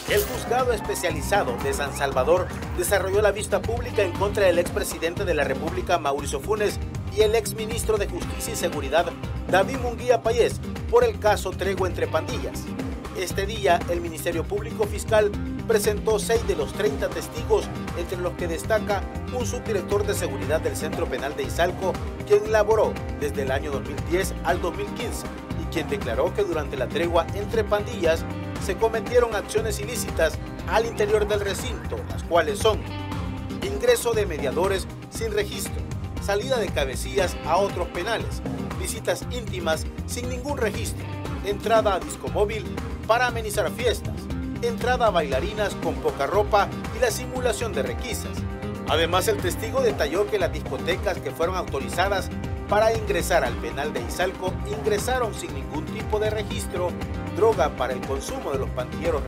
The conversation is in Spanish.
El juzgado especializado de San Salvador desarrolló la vista pública en contra del expresidente de la República, Mauricio Funes, y el exministro de Justicia y Seguridad, David Munguía Payés, por el caso Tregua entre Pandillas. Este día, el Ministerio Público Fiscal presentó 6 de los 30 testigos, entre los que destaca un subdirector de seguridad del Centro Penal de Izalco, quien laboró desde el año 2010 al 2015 y quien declaró que durante la tregua entre pandillas se cometieron acciones ilícitas al interior del recinto, las cuales son ingreso de mediadores sin registro, salida de cabecillas a otros penales, visitas íntimas sin ningún registro, entrada a discomóvil para amenizar fiestas, entrada a bailarinas con poca ropa y la simulación de requisas. Además, el testigo detalló que las discotecas que fueron autorizadas para ingresar al penal de Izalco ingresaron sin ningún tipo de registro droga para el consumo de los pandilleros.